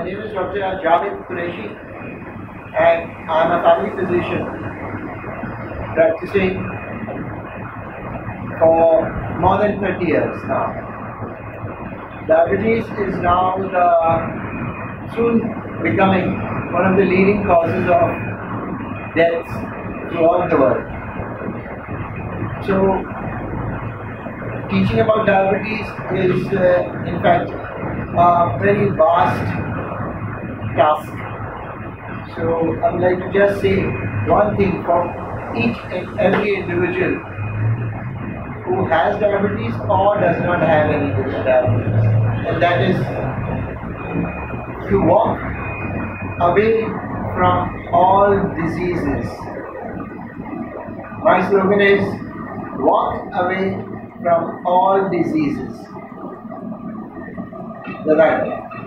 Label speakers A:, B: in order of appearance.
A: name is Dr. Javed Qureshi, and I'm a family physician practicing for more than 30 years now. Diabetes is now soon becoming one of the leading causes of deaths throughout the world. So, teaching about diabetes is in fact a very vast task. So I would like to just say one thing for each and every individual who has diabetes or does not have any diabetes, and that is to walk away from all diseases. My slogan is walk away from all diseases. The right way.